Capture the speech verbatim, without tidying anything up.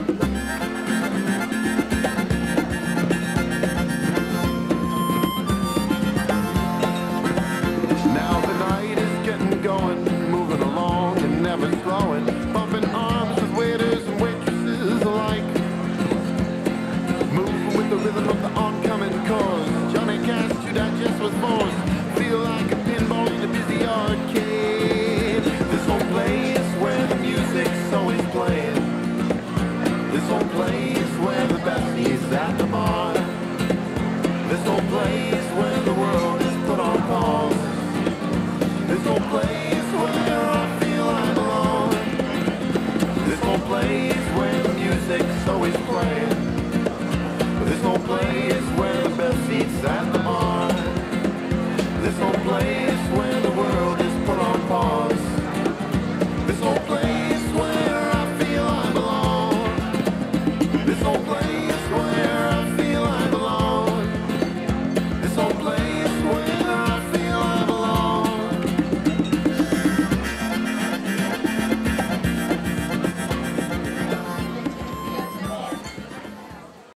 Now the night is getting going, moving along and never slowing, bumping arms with waiters and waitresses alike, moving with the rhythm of the oncoming chorus. Johnny Cash to digest with force, feel like a pinball in a busy arcade. This whole place where the music's always playing, this whole place where the best is at the bar, this whole place where the world is put on pause, this whole place where I feel I belong, this whole place where the music's always playing, this whole place where the best seats at the bar, this whole place where the world is put on pause, this whole place where I feel I belong, this whole place